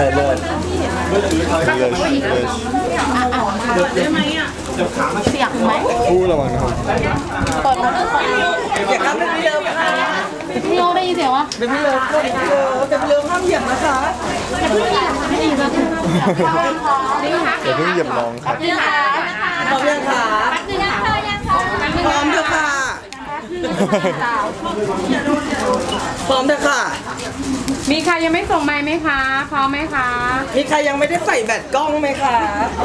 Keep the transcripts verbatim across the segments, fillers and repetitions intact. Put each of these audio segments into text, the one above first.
อเลิศเลยเลยได้ไหมอ่ะเสียงไหมพูดระวังนะครับเปิดมาเรื่องก่อนอย่าข้ามเป็นพี่เลิฟค่ะพี่โยได้ยินเสียงวะเป็นพี่เลิฟเป็นพี่เลิฟเป็นพี่เลิฟห้ามเหยียบนะคะอย่าเพิ่งเหยียบไม่ดีนะอย่าเพิ่งเหยียบน้องครับนี่ค่ะพร้อมยังคะพร้อมเถอะค่ะพร้อมเถอะค่ะมีใครยังไม่ส่งไมค์ไหมคะพร้อมไหมคะมีใครยังไม่ได้ใส่แบตกล้องไหมคะ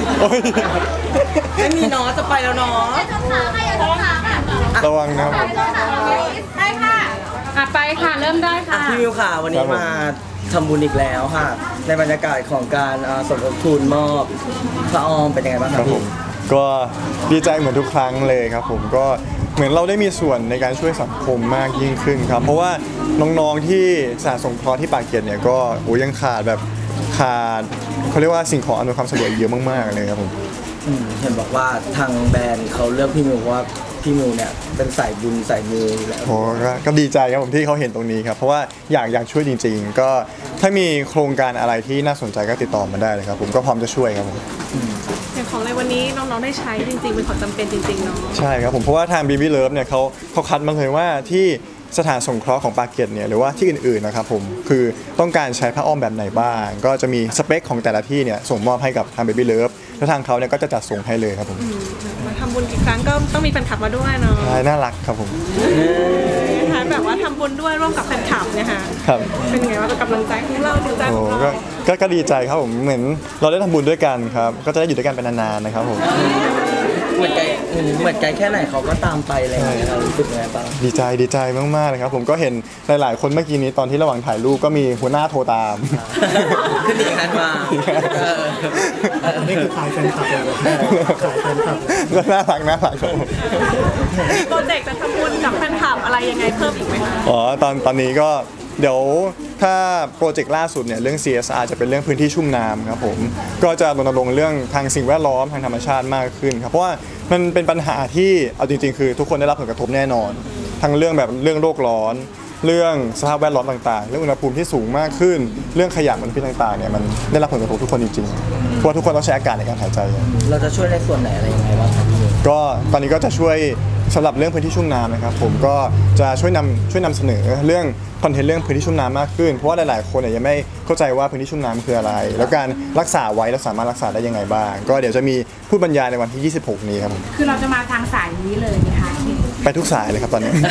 ไม่มีเนาะจะไปแล้วเนาะระวังนะครับไปค่ะอ่ะไปค่ะเริ่มได้ค่ะพี่มิวค่ะวันนี้มาทำบุญอีกแล้วค่ะในบรรยากาศของการสมทบทุนมอบพระออมเป็นยังไงบ้างครับพี่ก็ดีใจเหมือนทุกครั้งเลยครับผมก็เหมือนเราได้มีส่วนในการช่วยสังคมมากยิ่งขึ้นครับเพราะว่าน้องๆที่สถานสงเคราะห์ที่ปากเกร็ดเนี่ยก็โอ้ยังขาดแบบขาดเขาเรียกว่าสิ่งของอำนวยความสะดวกเยอะมากๆเลยครับผมเห็นบอกว่าทางแบรนด์เขาเลือกพี่มิวเพราะว่าพี่มิวเนี่ยเป็นสายบุญสายมูแล้วโอ้ก็ดีใจครับผมที่เขาเห็นตรงนี้ครับเพราะว่าอยากอยากช่วยจริงๆก็ถ้ามีโครงการอะไรที่น่าสนใจก็ติดต่อมาได้เลยครับผมก็พร้อมจะช่วยครับผมอย่างของในวันนี้น้องๆได้ใช้จริงๆเป็นของจำเป็นจริงๆเนาะใช่ครับผมเพราะว่าทาง บี บี Love เนี่ยเขาเขาคัดมาเลยว่าที่สถานสงเคราะห์ของปากเกร็ดเนี่ยหรือว่าที่อื่นๆนะครับผมคือต้องการใช้ผ้าอ้อมแบบไหนบ้างก็จะมีสเปคของแต่ละที่เนี่ยส่งมอบให้กับทาง บี บี Love แล้วทางเขาเนี่ยก็จะจัดส่งให้เลยครับผมมาทำบุญอีกครั้งก็ต้องมีแฟนคลับมาด้วยเนาะใช่น่ารักครับผมนะคะแบบว่าทำบุญด้วยร่วมกับแฟนคลับเนี่ยค่ะครับเป็นไงว่าเป็นกำลังใจของเราดีใจของเราก็ก็ดีใจครับผมเหมือนเราได้ทำบุญด้วยกันครับก็จะได้อยู่ด้วยกันเป็นนานๆนะครับผมเหมือนไกลเหมือนไกลแค่ไหนเขาก็ตามไปเลยเรารู้สึกไงบ้างดีใจดีใจมากๆเลยครับผมก็เห็นหลายๆคนเมื่อกี้นี้ตอนที่ระหว่างถ่ายรูปก็มีหัวหน้าโทรตามขึ้นอีกคันมานี่คือขายแฟนคลับเลยขายแฟนคลับก็น่ารักน่ารักครับโปรเจกต์จะทำบุญกับแฟนคลับอะไรยังไงเพิ่มอีกไหมคะอ๋อตอนตอนนี้ก็เดี๋ยวถ้าโปรเจกต์ล่าสุดเนี่ยเรื่อง ซี เอส อาร์ จะเป็นเรื่องพื้นที่ชุ่มน้ำครับผมก็จะรณรงค์เรื่องทางสิ่งแวดล้อมทางธรรมชาติมากขึ้นครับเพราะว่ามันเป็นปัญหาที่เอาจริงๆคือทุกคนได้รับผลกระทบแน่นอนทั้งเรื่องแบบเรื่องโลกร้อนเรื่องสภาพแวดล้อมต่างๆเรื่องอุณหภูมิที่สูงมากขึ้นเรื่องขยะมลพิษต่างๆเนี่ยมันได้รับผลกระทบทุกคนจริงๆเพราะทุกคนต้องใช้อากาศในการหายใจเราจะช่วยในส่วนไหนอะไรยังไงบ้างครับพี่ก็ตอนนี้ก็จะช่วยสำหรับเรื่องพื้นที่ชุ่มน้ำนะครับผมก็จะช่วยนำช่วยนำเสนอเรื่องคอนเทนต์เรื่องพื้นที่ชุ่มน้ำมากขึ้นเพราะว่าหลายๆคนเนี่ยยังไม่เข้าใจว่าพื้นที่ชุ่มน้ำคืออะไรแล้วการรักษาไว้เราสามารถรักษาได้ยังไงบ้างก็เดี๋ยวจะมีผู้บรรยายในวันที่ยี่สิบหกนี้ครับคือเราจะมาทางสายนี้เลยนะคะไปทุกสายเลยครับตอนนี้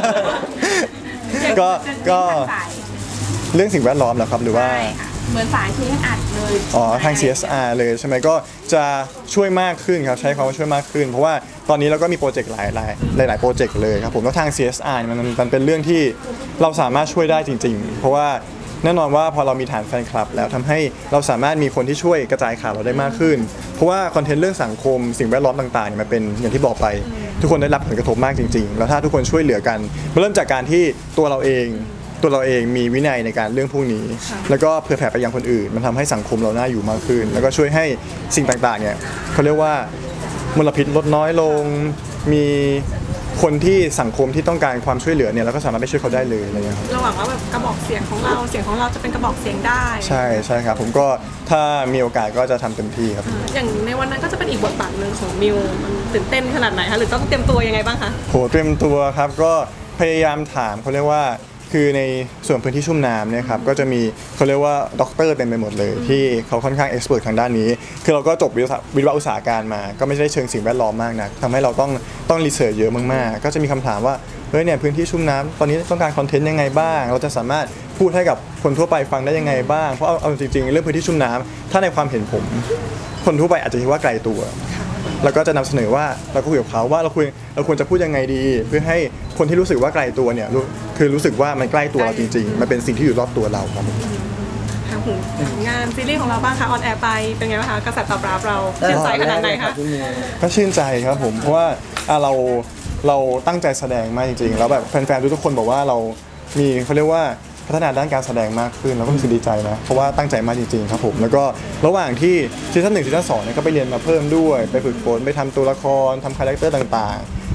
ก็ก็เรื่องสิ่งแวดล้อมเหรอครับหรือว่าเหมือนสาย ซี เอส อาร์ เลยอ๋อทาง ซี เอส อาร์ เลยใช่ไหมก็จะช่วยมากขึ้นครับใช้คำว่าช่วยมากขึ้นเพราะว่าตอนนี้เราก็มีโปรเจกต์หลายหลายหลายๆโปรเจกต์เลยครับผมแล้วทาง ซี เอส อาร์ มันมันเป็นเรื่องที่เราสามารถช่วยได้จริงๆเพราะว่าแน่นอนว่าพอเรามีฐานแฟนคลับแล้วทำให้เราสามารถมีคนที่ช่วยกระจายข่าวเราได้มากขึ้นเพราะว่าคอนเทนต์เรื่องสังคมสิ่งแวดล้อมต่างๆเนี่ยมันเป็นอย่างที่บอกไปทุกคนได้รับผลกระทบมากจริงๆแล้วถ้าทุกคนช่วยเหลือกันเริ่มจากการที่ตัวเราเองตัวเราเองมีวินัยในการเรื่องพวกนี้แล้วก็เผื่อแผ่ไปยังคนอื่นมันทำให้สังคมเราน่าอยู่มากขึ้นแล้วก็ช่วยให้สิ่งต่างๆเนี่ยเขาเรียกว่ามลพิษลดน้อยลงมีคนที่สังคมที่ต้องการความช่วยเหลือเนี่ยเราก็สามารถไปช่วยเขาได้เลยอะไรเงี้ยครับเราหวังว่าแบบกระบอกเสียงของเราเสียงของเราจะเป็นกระบอกเสียงได้ใช่ใช่ครับผมก็ถ้ามีโอกาสก็จะทำเต็มที่ครับอย่างในวันนั้นก็จะเป็นอีกบทบาทหนึ่งของมิวมันตื่นเต้นขนาดไหนคะหรือต้องเตรียมตัวยังไงบ้างคะโหเตรียมตัวครับก็พยายามถามเขาเรียกว่าคือในส่วนพื้นที่ชุ่มน้ำเนี่ยครับก็จะมีเขาเรียกว่าด็อกเตอร์เต็มไปหมดเลยที่เขาค่อนข้างเอ็กซ์เพรสทางด้านนี้คือเราก็จบวิศวะอุตสาหการมาก็ไม่ได้เชิงสิ่งแวดล้อมมากนักทำให้เราต้องต้องรีเสิร์ชเยอะมากๆก็จะมีคำถามว่าเฮ้ยเนี่ยพื้นที่ชุ่มน้ำตอนนี้ต้องการคอนเทนต์ยังไงบ้างเราจะสามารถพูดให้กับคนทั่วไปฟังได้ยังไงบ้างเพราะเอาเอาจริงๆเรื่องพื้นที่ชุ่มน้ำถ้าในความเห็นผมคนทั่วไปอาจจะคิดว่าไกลตัวแล้วก็จะนำเสนอว่าเราก็คุยกับเขาว่าเราคุยเราควรจะพูดยังไงดีเพื่อให้คนที่รู้สึกว่าไกลตัวเนี่ยคือรู้สึกว่ามันใกล้ตัวเราจริงๆมันเป็นสิ่งที่อยู่รอบตัวเราครับทางงานซีรีส์ของเราบ้างคะออนแอร์ไปเป็นไงบ้างคะกระแสตอบรับเราชื่นใจขนาดไหนคะก็ชื่นใจครับผมเพราะว่าเราเราตั้งใจแสดงมากจริงๆแล้วแบบแฟนๆทุกคนบอกว่าเรามีเขาเรียกว่าพัฒนาด้านการแสดงมากขึ้นแล้วก็รู้สึกดีใจนะเพราะว่าตั้งใจมากจริงๆครับผมแล้วก็ระหว่างที่ซีซั่นหนึ่งซีซั่นสองเนี่ยก็ไปเรียนมาเพิ่มด้วยไปฝึกฝนไปทำตัวละครทำคาแรคเตอร์ต่างๆ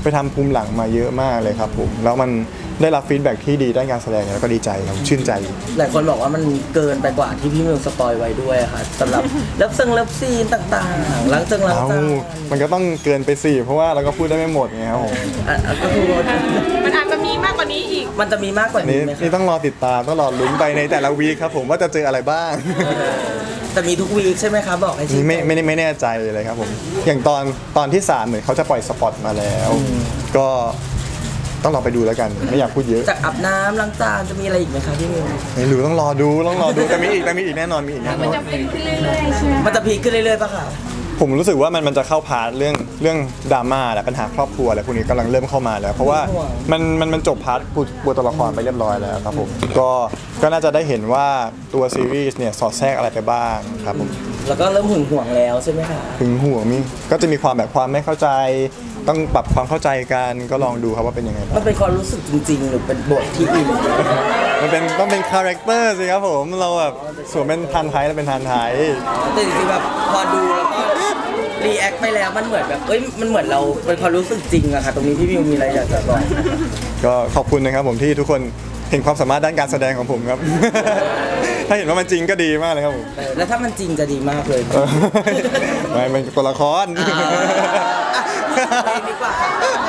ไปทำภูมิหลังมาเยอะมากเลยครับผมแล้วมันได้รับฟีดแบ็กที่ดีด้านการแสดงแล้วก็ดีใจครับชื่นใจหลายคนบอกว่ามันเกินไปกว่าที่พี่มิวสปอยไว้ด้วยค่ะสำหรับเลิฟซึ่งเลิฟซีนต่างๆหลังจากหลังเอาจากมันก็ต้องเกินไปสิเพราะว่าเราก็พูดได้ไม่หมดไงครับผมอ่ะอ่ะก็คือว่ามันอาจจะมีมากกว่านี้อีกมันจะมีมากกว่านี่นี้ไหมคนี่รับต้องรอติดตามต้องรอลุ้นไปในแต่ละวีคครับผมว่าจะเจออะไรบ้างแต่มีทุกวีคใช่ไหมครับบอกให้ชี้นี่ไม่ไม่ไม่แน่ใจเลยครับผมอย่างตอนตอนที่สามเหมือนเขาจะปล่อยสปอตมาแล้ว ก็ต้องรอไปดูแล้วกันไม่อยากพูดเยอะจากอาบน้ำล้างจานจะมีอะไรอีกไหมครับพี่มิวไม่รู้ต้องรอดูต้องรอดูแต่มีอีกแต่มีอีกแน่นอนมีอีกแน่นอนมันจะพีคขึ้นเรื่อยๆป่ะคะผมรู้สึกว่ามันมันจะเข้าพาร์ทเรื่องเรื่องดราม่าและปัญหาครอบครัวอะไรพวกนี้กำลังเริ่มเข้ามาแล้ว เพราะว่ามันมันมันจบพาร์ทปูปูตัวละครไปเรียบร้อยแล้วครับผมก็ก็น่าจะได้เห็นว่าตัวซีรีส์เนี่ยสอดแทรกอะไรไปบ้างครับผมแล้วก็เริ่มหึงหวงแล้วใช่ไหมคะถึงห่วงมีก็จะมีความแบบความไม่เข้าใจ ต้องปรับความเข้าใจกันก็ลองดูครับว่าเป็นยังไงบ้างมันเป็นความรู้สึกจริงๆ หรือเป็นบทที่อินมันเป็นต้องเป็นคาแรคเตอร์สิครับผมเราแบบสวมเป็นทันไทยแล้วเป็นทันไทยแต่จริงๆแบบพอดูแล้วก็รีแอคไปแล้วมันเหมือนแบบเอ้ยมันเหมือนเราเป็นความรู้สึกจริงอะค่ะตรงนี้พี่มิวมีอะไรอยากจะบอกก็ขอบคุณนะครับผมที่ทุกคนเห็นความสามารถด้านการแสดงของผมครับ ถ้าเห็นว่ามันจริงก็ดีมากเลยครับผมเออแล้วถ้ามันจริงจะดีมากเลยเออไม่เป็นตัวละครอ่าอ่ะดีกว่าค่ะ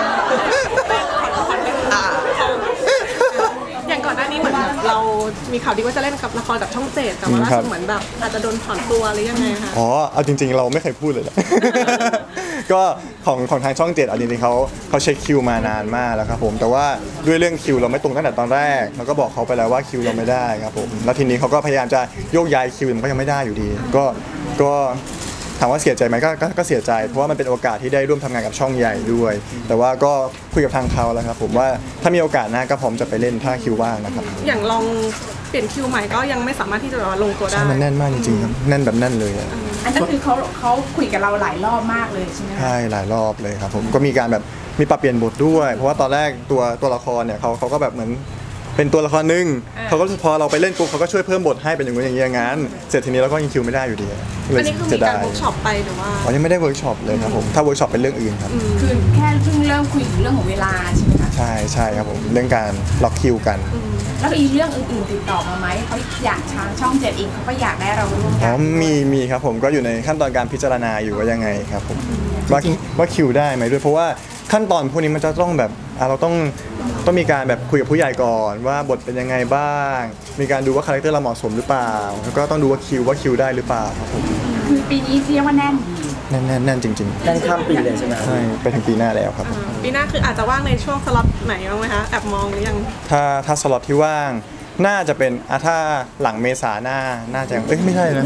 อ่าอย่างก่อนหน้านี้เหมือนแบบเรามีข่าวดีว่าจะเล่นกับละครกับช่องเจ็ดแต่ว่าล่าครัสุบดเหมือนแบบอาจจะโดนถอนตัวหรือยังไงคะอ๋อเอาจริงๆ เราไม่เคยพูดเลยนะ ก็ของของทางช่องเจ็ดเอาจริงๆเขาเขาเช็คคิวมานานมากแล้วครับผมแต่ว่าด้วยเรื่องคิวเราไม่ตรงตั้งแต่ตอนแรกเราก็บอกเขาไปแล้วว่าคิวเราไม่ได้ครับผมแล้วทีนี้เขาก็พยายามจะโยกย้ายคิวมันก็ยังไม่ได้อยู่ดี ก็ก็ถามว่าเสียใจไหมก็ก็ก็เสียใจเพราะว่ามันเป็นโอกาสที่ได้ร่วมทำงานกับช่องใหญ่ด้วย แต่ว่าก็คุยกับทางเขาแล้วครับผมว่าถ้ามีโอกาสหน้าก็พร้อมจะไปเล่นถ้าคิวว่างนะครับอย่างลองเปลี่ยนคิวใหม่ก็ยังไม่สามารถที่จะแบบว่าลงตัวได้ใช่มันแน่นมากจริงๆครับแน่นแบบแน่นเลยอะอันนั้นคือเขาเขาคุยกับเราหลายรอบมากเลยใช่ไหมคะใช่หลายรอบเลยครับผมก็มีการแบบมีปรับเปลี่ยนบทด้วย เพราะว่าตอนแรกตัวตัวละครเนี่ยเขาเขาก็แบบเหมือนเป็นตัวละครหนึ่งเขาก็พอเราไปเล่นปุ๊บเขาก็ช่วยเพิ่มบทให้เป็นอย่างนี้อย่างนี้อย่างนั้นเสร็จทีนี้เราก็ยังคิวไม่ได้อยู่ดีเลยอันนี้คือเสีมียการดายเวิร์กช็อปไปหรือว่าอ๋อยังไม่ได้เวิร์กช็อปเลยครับผมถ้าเวิร์กช็อปเป็นเรื่องอื่นครับคือแค่เพิ่งเริ่มคุยถึงเรื่องของเวลาใช่ไหมคะใช่ใช่ครับผมเรื่องการล็อกคิวกันแล้วอีเรื่องอื่นๆติดต่อมาไหมเขาอยากทางช่องเจ็ดเองเขาก็อยากได้เราร่วมอ๋กัอนมีมีครับผมก็อยู่ในขั้นตอนการพิจารณาอยู่ว่ายังไงครับผมว่าว่าคิวได้ไหมด้วยเพราะว่าขั้นตอนพวกนี้มันจะต้องแบบอ่ะเราต้องต้องมีการแบบคุยกับผู้ใหญ่ก่อนว่าบทเป็นยังไงบ้าง มีการดูว่าคาแรคเตอร์เราเหมาะสมหรือเปล่า แล้วก็ต้องดูว่าคิวว่าคิวได้หรือเปล่าครับผมคือปีนี้เรียกว่าแน่นแน่นแน่นแน่นจริงนั่นข้ามปีเลยใช่ไหมๆใช่ไปถึงปีหน้าแล้วครับผมปีหน้าคืออาจจะว่างในช่วงสล็อตไหนบ้างไหมคะแอบมองหรือยังถ้าถ้าสล็อตที่ว่างน่าจะเป็นอ่ะถ้าหลังเมษาหน้าน่าจะเอ้ยไม่ใช่นะ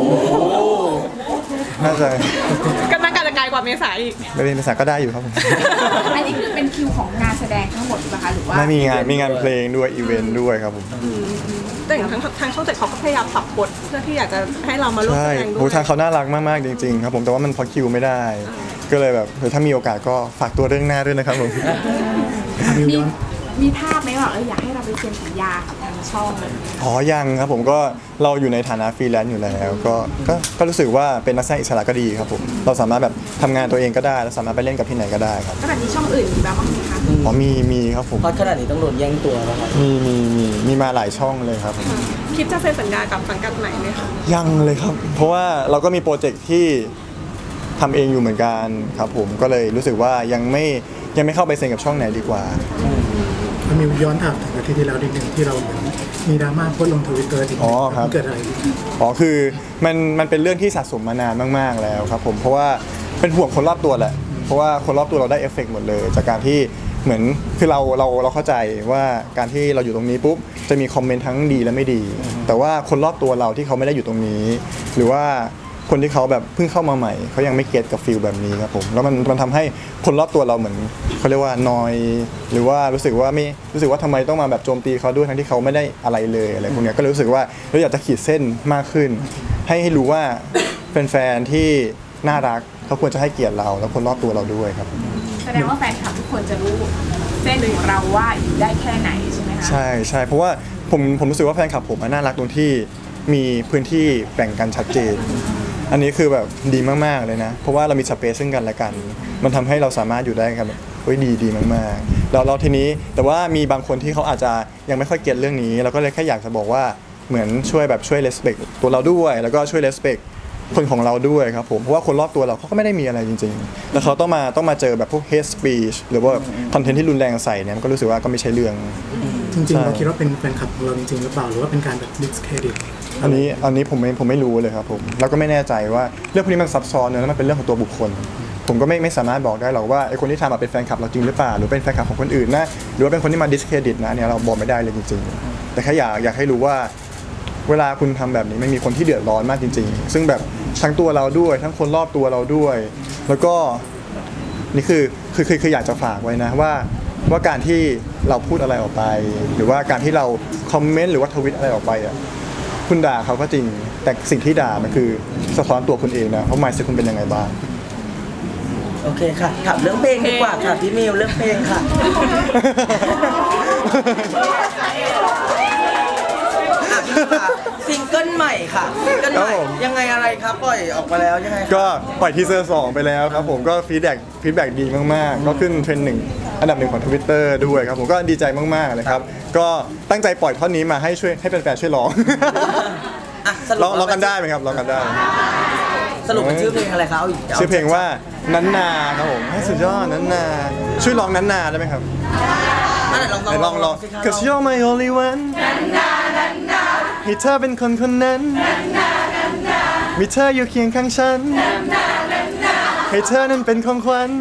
น่าจะก็น่าจะไกลกว่าเมษาอีกไม่เป็นเมษาก็ได้อยู่ครับผมอันนี้คือเป็นคิวของงานแสดงทั้งหมดหรือเปล่าคะหรือว่าไม่มีงานมีงานเพลงด้วยอีเวนต์ด้วยครับผมแต่อย่างทางทางช่องเจ็ดเขาก็พยายามปรับบทเพื่อที่อยากจะให้เรามาร่วมใช่แสดงด้โหวยทางเขาน่ารักมากๆจริงๆครับผมแต่ว่ามันพอคิวไม่ได้ ก็เลยแบบเออถ้ามีโอกาสก็ฝากตัวเรื่องหน้าด้วยนะครับผมมิวมีย้อนมีภาพไหมว่าเอออยากให้เราไปเซ็นสัญญากับทางช่องเลยอ๋อยังครับผมก็เราอยู่ในฐานะฟรีแลนซ์อยู่แล้วก็ก็ก็รู้สึกว่าเป็นนักแสดงอิสระก็ดีครับผมเราสามารถแบบทำงานตัวเองก็ได้เราสามารถไปเล่นกับที่ไหนก็ได้ครับก็แบบนี้ช่องอื่นมีบ้างไหมคะอ๋อมีมีครับผมเพราะขนาดนี้ต้องโดนแย่งตัวแล้วครับมีมีมีมีมาหลายช่องเลยครับผมคิดจะเซ็นสัญญากับสังกัดไหนไหมคะยังเลยครับ เพราะว่าเราก็มีโปรเจกต์ที่ทำเองอยู่เหมือนกันครับผมก็เลยรู้สึกว่ายังไม่ยังไม่เข้าไปเซ็นกับช่องไหนดีกว่ามิวย้อนถามถึงอาทิตย์ที่แล้วนิดนึงที่เราเหมือนมีดราม่าโพสต์ลงทวิตเตอร์ถึงอ๋อครับเกิดอะไรขึ้นอ๋อคือมันมันเป็นเรื่องที่สะสมมานานมากๆแล้วครับผมเพราะว่าเป็นห่วงคนรอบตัวแหละเพราะว่าคนรอบตัวเราได้เอฟเฟกต์หมดเลย จากการที่เหมือนคือเราเราเราเข้าใจว่าการที่เราอยู่ตรงนี้ปุ๊บจะมีคอมเมนต์ทั้งดีและไม่ดี แต่ว่าคนรอบตัวเราที่เขาไม่ได้อยู่ตรงนี้ หรือว่าคนที่เขาแบบเพิ่งเข้ามาใหม่เขายังไม่เก็ตกับฟีลแบบนี้ครับผมแล้วมันมันทำให้คนรอบตัวเราเหมือนเขาเรียกว่านอยหรือว่ารู้สึกว่าไม่รู้สึกว่าทำไมต้องมาแบบโจมตีเขาด้วยทั้งที่เขาไม่ได้อะไรเลยอะไรพวกเนี้ยก็เลยรู้สึกว่าเราอยากจะขีดเส้นมากขึ้น ให้ให้รู้ว่าเป็นแฟนที่น่ารักเขาควรจะให้เกียรติเราแล้วคนรอบตัวเราด้วยครับแสดงว่าแฟนคลับทุกคนจะรู้เส้นของเราว่าอยู่ได้แค่ไหนใช่ไหมคะใช่ใช่เพราะว่าผมผมรู้สึกว่าแฟนคลับผมอะน่ารักตรงที่มีพื้นที่แบ่งกันชัดเจน อันนี้คือแบบดีมากๆเลยนะ เพราะว่าเรามีสเปซซึ่งกันและกัน มันทำให้เราสามารถอยู่ได้กันแบบฮ้ยดีดีมากๆเราเราทีนี้แต่ว่ามีบางคนที่เขาอาจจะยังไม่ค่อยเก็ตเรื่องนี้เราก็เลยแค่อยากจะบอกว่าเหมือนช่วยแบบช่วย respect ตัวเราด้วยแล้วก็ช่วย respect คนของเราด้วยครับผมเพราะว่าคนรอบตัวเราเขาก็ไม่ได้มีอะไรจริงๆแล้วเขาต้องมาต้องมาเจอแบบพวก hate speech หรือว่าคอนเทนต์ที่รุนแรงใส่เนี่ยมันก็รู้สึกว่าก็ไม่ใช่เรื่องจริงๆเราคิดว่าเป็นแฟนคลับของเราจริงๆหรือเปล่าหรือว่าเป็นการแบบ discredit อันนี้อันนี้ผมไม่ผมไม่รู้เลยครับผมแล้วก็ไม่แน่ใจว่าเรื่องพวกนี้มันซับซ้อนเนอะแล้วมันเป็นเรื่องของตัวบุคคล ผมก็ไม่ไม่สามารถบอกได้หรอกว่าไอ้คนที่ทำอะเป็นแฟนคลับเราจริงหรือเปล่าหรือเป็นแฟนคลับของคนอื่นนะหรือว่าเป็นคนที่มา discredit นะเนี่ยเราบอกไม่ได้เลยจริงๆแต่แค่อยากอยากให้รู้ว่าเวลาคุณทำแบบนี้มันมีคนที่เดือดร้อนมากจริงๆซึ่งแบบทั้งตัวเราด้วยทั้งคนรอบตัวเราด้วย แล้วก็นี่คือคือคือคืออยากจะฝากไว้นะว่าว่าการที่เราพูดอะไรออกไป หรือว่าการที่เราคอมเมนต์หรือว่าทวิตอะไรออกไปอ่ะคุณด่าเขาก็จริงแต่สิ่งที่ด่ามันคือสะท้อนตัวคุณเองนะเพราะ mindset คุณเป็นยังไงบ้างโอเคค่ะถามเรื่องเพลงดีกว่าค่ะพี่มิวเรื่องเพลงค่ะซิงเกิลใหม่ค่ะซิงเกิลใหม่ยังไงอะไรครับปล่อยออกมาแล้วยังไงก็ปล่อยทีเซอร์สองไปแล้วครับผมก็ฟีดแบ็กฟีดแบ็กดีมากๆก็ขึ้นเทรนด์หนึ่งอันดับหนึ่งของ Twitter ด้วยครับผมก็ดีใจมากๆเลยครับก็ตั้งใจปล่อยท่อนนี้มาให้ช่วยให้แฟนๆช่วยร้องร้องร้องกันได้ไหมครับร้องกันได้สรุปเป็นชื่อเพลงอะไรครับชื่อเพลงว่านันนาครับผมให้สุดยอดนันนาช่วยร้องนันนาได้ไหมครับลองลอง Cause you're my only one ให้เธอเป็นคนคนนั้นมีเธออยู่เคียงข้างฉันให้เธอนั้นเป็นของขวัญ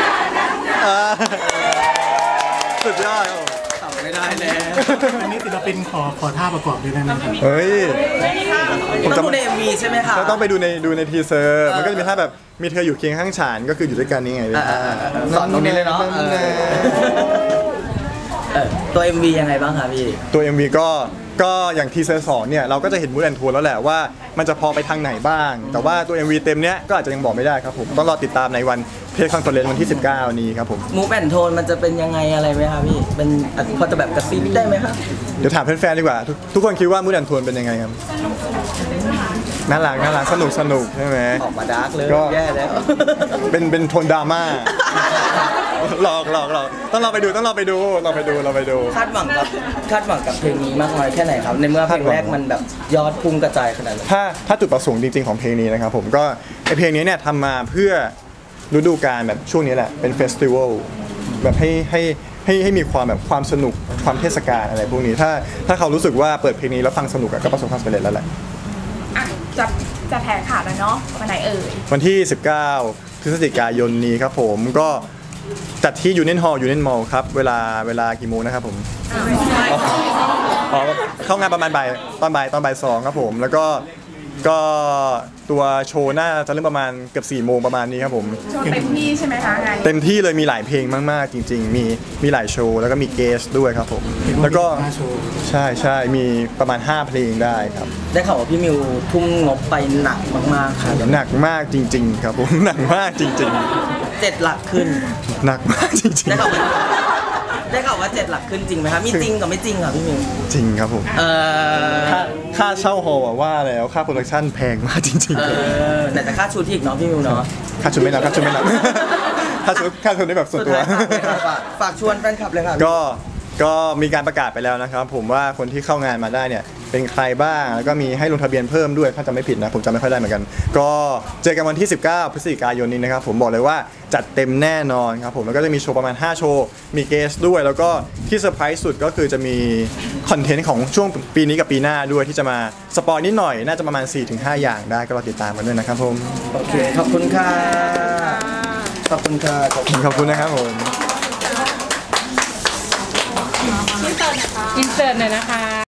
สุดยอดครับไม่ได้แล้วอันนี้ศิลปินขอขอท่าประกอบด้วยได้ไหมครับเฮ้ยผมต้องดูใน เอ็ม วี ใช่ไหมคะก็ต้องไปดูในดูในทีเซอร์มันก็จะมีท่าแบบมีเธออยู่เคียงข้างฉันก็คืออยู่ด้วยกันนี่ไงสอนตรงนี้เลยเนาะตัว เอ็ม วี ยังไงบ้างคะพี่ตัว เอ็ม วี ก็ก็อย่างทีเซอร์สองเนี่ยเราก็จะเห็นมูดแอนทัวร์แล้วแหละว่ามันจะพอไปทางไหนบ้างแต่ว่าตัว เอ็ม วี เต็มเนี้ยก็อาจจะยังบอกไม่ได้ครับผมต้องรอติดตามในวันเพจคอนเฟอเรนซ์วันที่สิบเก้านี้ครับผมมูฟแอนโทนมันจะเป็นยังไงอะไรไหมครับพี่เป็นพอจะแบบกระซิบได้ไหมครับเดี๋ยวถามแฟนๆดีกว่าทุกคนคิดว่ามูดแอนโทนเป็นยังไงครับน่ารักน่ารักสนุกสนุกใช่ไหมออกมาดาร์กเลยแย่แล้วเป็นเป็นโทนดราม่าหลอกหลอกหลอกต้องเราไปดูต้องเราไปดูเราไปดูเราไปดูคาดหวังกับคาดหวังกับเพลงนี้มากน้อยแค่ไหนครับในเมื่อเพลงแรกมันแบบยอดพุ่งกระจายขนาดนั้นถ้าถ้าจุดประสงค์จริงๆของเพลงนี้นะครับผมก็ไอเพลงนี้เนี่ยทำมาเพื่อฤดูกาลแบบช่วงนี้แหละเป็นเฟสติวัลแบบให้ให้ให้ให้มีความแบบความสนุกความเทศกาลอะไรพวกนี้ถ้าถ้าเขารู้สึกว่าเปิดเพลงนี้แล้วฟังสนุกก็ประสบความสำเร็จแล้วแหละอ่ะจะจะแถขาดแล้วเนาะวันไหนเอ่ยวันที่สิบเก้าพฤศจิกายนนี้ครับผมก็จัดที่ยูเนียนฮอลล์ยูเนียนมอลล์ครับเวลาเวลากี่โมงนะครับผมเข้างานประมาณบ่ายตอนบ่ายตอนบ่ายสองครับผมแล้วก็ก็ตัวโชว์น่าจะเริ่มประมาณเกือบสี่โมงประมาณนี้ครับผมโชว์เต็มที่ใช่ไหมคะงานเต็มที่เลยมีหลายเพลงมากๆจริงๆมีมีหลายโชว์แล้วก็มีเกสด้วยครับผมแล้วก็ใช่ใช่มีประมาณห้าเพลงได้ครับได้ข่าวว่าพี่มิวทุ่มงบไปหนักมากๆครับหนักมากจริงๆครับผมหนักมากจริงๆเจ็ดหลักขึ้นหนักมากจริงๆได้ข่าวว่าได้ข่าวว่าเจ็ดหลักขึ้นจริงไหมครับมีจริงกับไม่จริงครับพี่มิวจริงครับผมเออค่าค่าเช่าหอว่าแล้วค่าโปรดักชั่นแพงมากจริงๆเออแต่แต่ค่าชุดที่อีกเนาะพี่มิวเนาะค่าชุดไม่นับค่าชุดไม่นับค่าชุดค่าชุดได้แบบส่วนตัวฝากชวนแฟนคลับเลยครับก็ก็มีการประกาศไปแล้วนะครับผมว่าคนที่เข้างานมาได้เนี่ยเป็นใครบ้างแล้วก็มีให้ลงทะเบียนเพิ่มด้วยถ้าจำไม่ผิดนะผมจำไม่ค่อยได้เหมือนกันก็เจอกันวันที่สิบเก้าพฤศจิกายนนี้นะครับผมบอกเลยว่าจัดเต็มแน่นอนครับผมแล้วก็จะมีโชว์ประมาณห้าโชว์มีเกสด้วยแล้วก็ที่เซอร์ไพรส์สุดก็คือจะมีคอนเทนต์ของช่วงปีนี้กับปีหน้าด้วยที่จะมาสปอยนิดหน่อยน่าจะประมาณ สี่ถึงห้า อย่างได้ก็รอติดตามกันด้วยนะครับผมโอเคขอบคุณค่ะขอบคุณค่ะขอบคุณขอบคุณนะครับผมอินเสิร์ตหน่อยนะคะ